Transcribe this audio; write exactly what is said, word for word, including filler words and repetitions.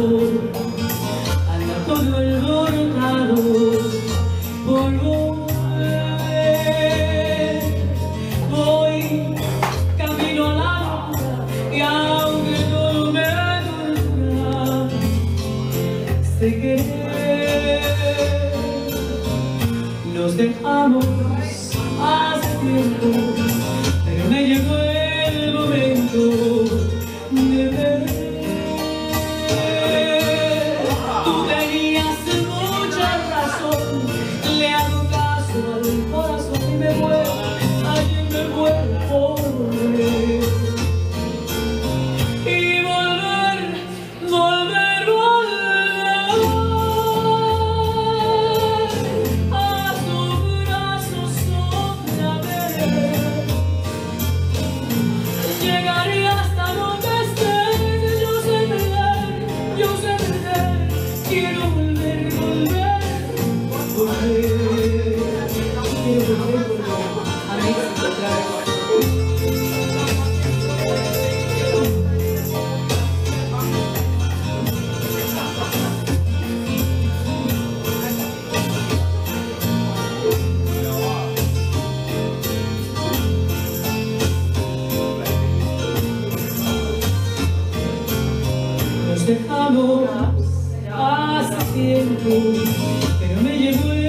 anda todo alborotado por volver. Voy camino a la luna y aunque todo me tortura, sé que nos dejamos hace tiempo, pero me llegó el momento de ver. Tú tenías mucha razón, le hago caso al corazón y me muero, ayer me muero por volver. Y volver, volver, volver a tus brazos otra vez. Llegaré hasta donde estés, yo sé perder, yo sé perder. Quiero volver, volver, volver. Quiero volver, volver a México otra vez. Nos dejamos hace tiempo, pero me llevó el